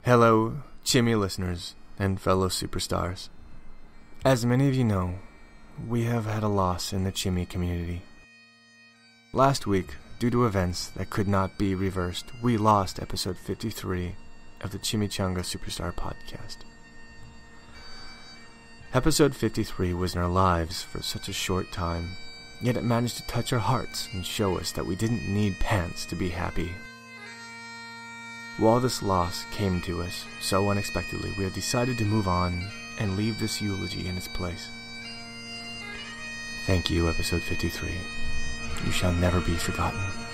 Hello, Chimmy listeners and fellow superstars. As many of you know, we have had a loss in the Chimmy community. Last week, due to events that could not be reversed, we lost episode 53 of the Chimichanga Superstar podcast. Episode 53 was in our lives for such a short time, yet it managed to touch our hearts and show us that we didn't need pants to be happy. While this loss came to us so unexpectedly, we have decided to move on and leave this eulogy in its place. Thank you, episode 53. You shall never be forgotten.